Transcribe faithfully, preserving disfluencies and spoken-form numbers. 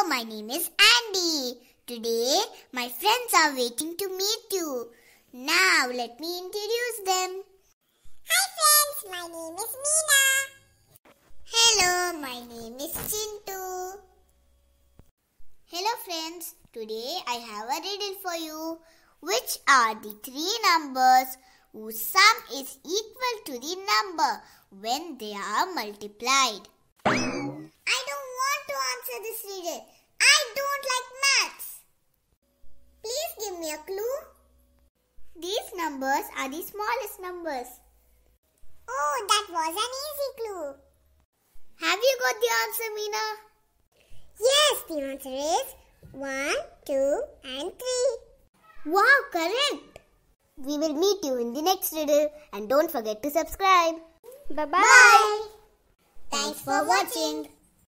Hello, my name is Andy. Today, my friends are waiting to meet you. Now, let me introduce them. Hi friends, my name is Meena. Hello, my name is Chintu. Hello friends, today I have a riddle for you. Which are the three numbers whose sum is equal to the number when they are multiplied? I don't want to answer this riddle. I don't like maths. Please give me a clue. These numbers are the smallest numbers. Oh, that was an easy clue. Have you got the answer, Meena? Yes, the answer is one, two and three. Wow, correct. We will meet you in the next riddle and don't forget to subscribe. Bye-bye. Bye. Thanks for watching.